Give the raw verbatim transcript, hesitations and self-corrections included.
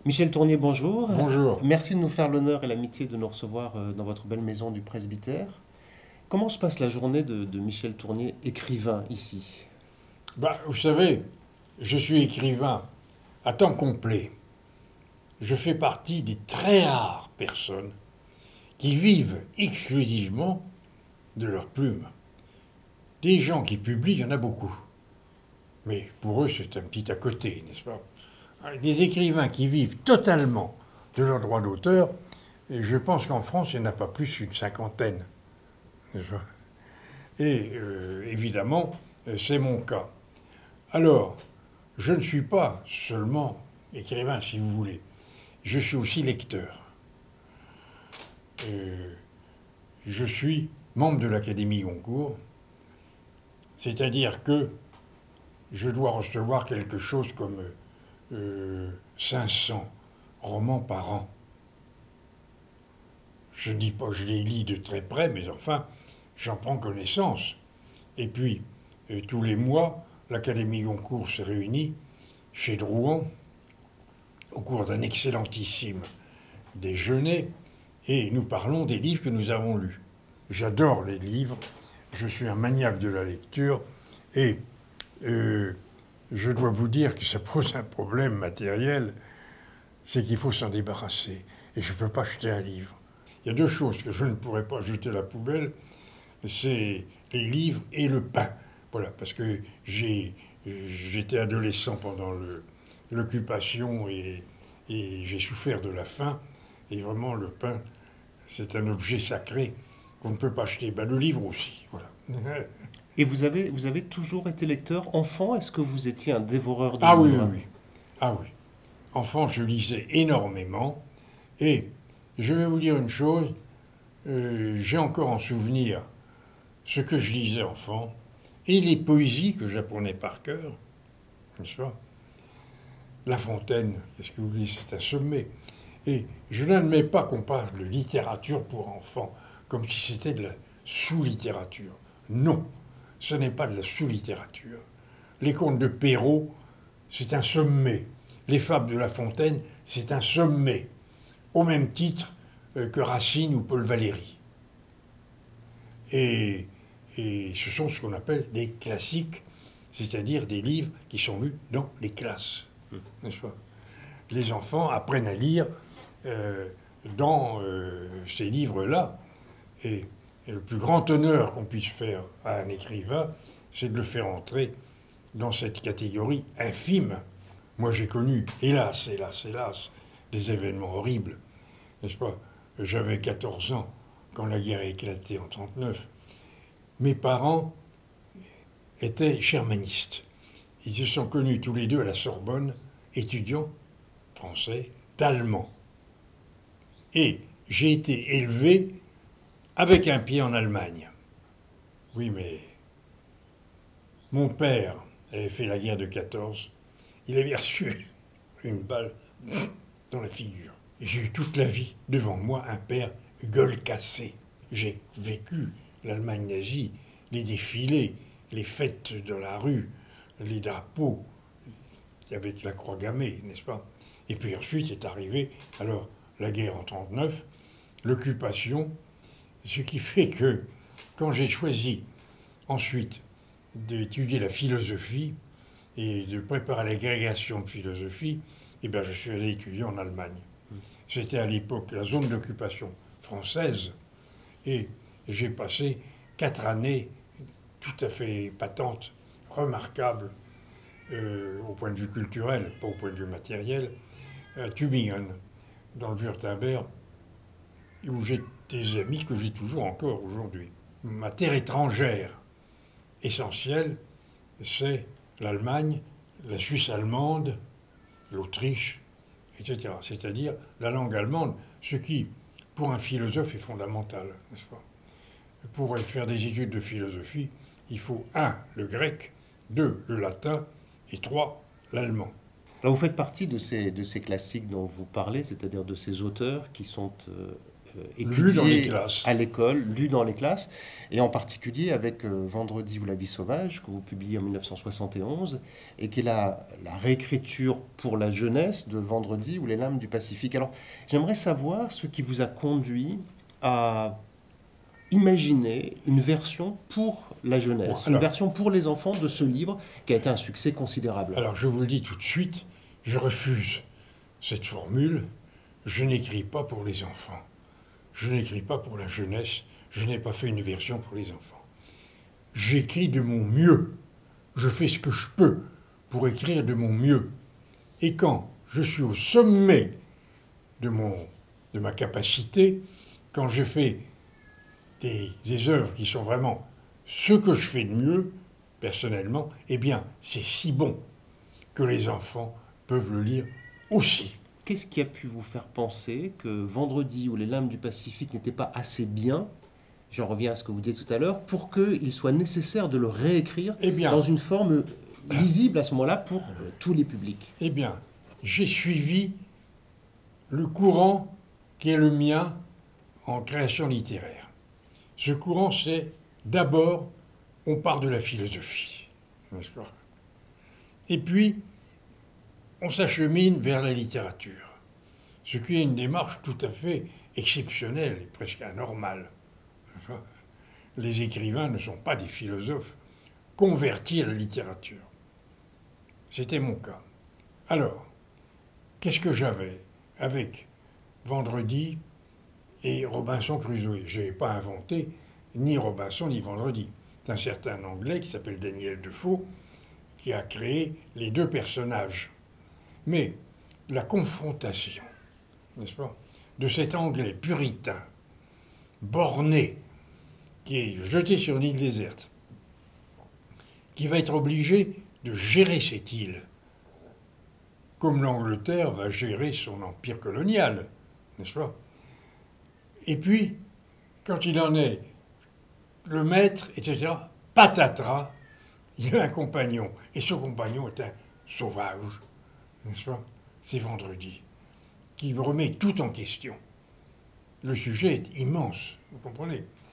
Michel Tournier, bonjour. Bonjour. Merci de nous faire l'honneur et l'amitié de nous recevoir euh, dans votre belle maison du presbytère. Comment se passe la journée de, de Michel Tournier, écrivain, ici? Bah, vous savez, je suis écrivain à temps complet. Je fais partie des très rares personnes qui vivent exclusivement de leur plume. Des gens qui publient, il y en a beaucoup. Mais pour eux, c'est un petit à côté, n'est-ce pas? Des écrivains qui vivent totalement de leur droit d'auteur, et je pense qu'en France, il n'y en a pas plus qu'une cinquantaine, n'est-ce pas? Et euh, évidemment, c'est mon cas. Alors, je ne suis pas seulement écrivain, si vous voulez. Je suis aussi lecteur. Euh, je suis membre de l'Académie Goncourt, c'est-à-dire que je dois recevoir quelque chose comme euh, cinq cents romans par an. Je ne dis pas que je les lis de très près, mais enfin, j'en prends connaissance. Et puis, euh, tous les mois, l'Académie Goncourt se réunit chez Drouan au cours d'un excellentissime déjeuner et nous parlons des livres que nous avons lus. J'adore les livres, je suis un maniaque de la lecture et euh, je dois vous dire que ça pose un problème matériel, c'est qu'il faut s'en débarrasser et je ne peux pas acheter un livre. Il y a deux choses que je ne pourrais pas jeter à la poubelle, c'est les livres et le pain. Voilà, parce que j'ai, j'étais adolescent pendant le, l'occupation et, et j'ai souffert de la faim. Et vraiment, le pain, c'est un objet sacré qu'on ne peut pas acheter. Ben, le livre aussi, voilà. Et vous avez, vous avez toujours été lecteur enfant? Est-ce que vous étiez un dévoreur de Ah oui, oui, livres? oui. Ah oui. Enfant, je lisais énormément. Et je vais vous dire une chose, euh, j'ai encore en souvenir ce que je lisais enfant et les poésies que j'apprenais par cœur, n'est-ce pas? La Fontaine, qu'est-ce que vous voulez, c'est un sommet. Et je n'admets pas qu'on parle de littérature pour enfants, comme si c'était de la sous-littérature. Non, ce n'est pas de la sous-littérature. Les contes de Perrault, c'est un sommet. Les fables de La Fontaine, c'est un sommet. Au même titre euh, que Racine ou Paul Valéry. Et, et ce sont ce qu'on appelle des classiques, c'est-à-dire des livres qui sont lus dans les classes, n'est-ce pas? Les enfants apprennent à lire euh, dans euh, ces livres-là. Et, et le plus grand honneur qu'on puisse faire à un écrivain, c'est de le faire entrer dans cette catégorie infime. Moi, j'ai connu, hélas, hélas, hélas, des événements horribles, n'est-ce pas? J'avais quatorze ans quand la guerre a éclaté en trente-neuf. Mes parents étaient germanistes. Ils se sont connus tous les deux à la Sorbonne, étudiants français d'allemand. Et j'ai été élevé avec un pied en Allemagne. Oui, mais mon père avait fait la guerre de quatorze. Il avait reçu une balle dans la figure. J'ai eu toute la vie devant moi un père gueule cassée. J'ai vécu l'Allemagne nazie, les défilés, les fêtes dans la rue, les drapeaux, avec la croix gammée, n'est-ce pas? Et puis ensuite est arrivé, alors, la guerre en trente-neuf, l'occupation, ce qui fait que, quand j'ai choisi ensuite d'étudier la philosophie et de préparer l'agrégation de philosophie, eh bien, je suis allé étudier en Allemagne. C'était à l'époque la zone d'occupation française, et j'ai passé quatre années tout à fait patentes, remarquables, euh, au point de vue culturel, pas au point de vue matériel, à Tübingen, dans le Württemberg, où j'ai des amis que j'ai toujours encore aujourd'hui. Ma terre étrangère essentielle, c'est l'Allemagne, la Suisse allemande, l'Autriche, et cetera. C'est-à-dire la langue allemande, ce qui, pour un philosophe, est fondamental, n'est-ce pas? Pour faire des études de philosophie, il faut, un, le grec, deux, le latin, et trois, l'allemand. Alors vous faites partie de ces, de ces classiques dont vous parlez, c'est-à-dire de ces auteurs qui sont euh, étudié dans les classes. à l'école, lu dans les classes, et en particulier avec euh, Vendredi ou la vie sauvage, que vous publiez en mille neuf cent soixante et onze, et qui est la, la réécriture pour la jeunesse de Vendredi ou les lames du Pacifique. Alors, j'aimerais savoir ce qui vous a conduit à imaginer une version pour la jeunesse, Bon, alors, une version pour les enfants de ce livre qui a été un succès considérable. Alors, je vous le dis tout de suite, je refuse cette formule. Je n'écris pas pour les enfants. Je n'écris pas pour la jeunesse. Je n'ai pas fait une version pour les enfants. J'écris de mon mieux. Je fais ce que je peux pour écrire de mon mieux. Et quand je suis au sommet de, mon, de ma capacité, quand je fais des, des œuvres qui sont vraiment ce que je fais de mieux, personnellement, eh bien, c'est si bon que les enfants peuvent le lire aussi. Qu'est-ce qui a pu vous faire penser que Vendredi ou les lames du Pacifique n'était pas assez bien, j'en reviens à ce que vous disiez tout à l'heure, pour qu'il soit nécessaire de le réécrire eh bien, dans une forme lisible à ce moment-là pour euh, tous les publics? Eh bien, j'ai suivi le courant qui est le mien en création littéraire. Ce courant, c'est d'abord, on part de la philosophie, n'est-ce pas? Et puis, on s'achemine vers la littérature, ce qui est une démarche tout à fait exceptionnelle et presque anormale. Les écrivains ne sont pas des philosophes convertis à la littérature. C'était mon cas. Alors, qu'est-ce que j'avais avec Vendredi et Robinson Crusoe? Je n'ai pas inventé ni Robinson ni Vendredi. C'est un certain Anglais qui s'appelle Daniel Defoe qui a créé les deux personnages. Mais la confrontation, n'est-ce pas, de cet Anglais puritain, borné, qui est jeté sur une île déserte, qui va être obligé de gérer cette île, comme l'Angleterre va gérer son empire colonial, n'est-ce pas? Et puis, quand il en est le maître, et cetera, patatras, il a un compagnon, et ce compagnon est un sauvage, n'est-ce pas? C'est Vendredi, qui remet tout en question. Le sujet est immense, vous comprenez?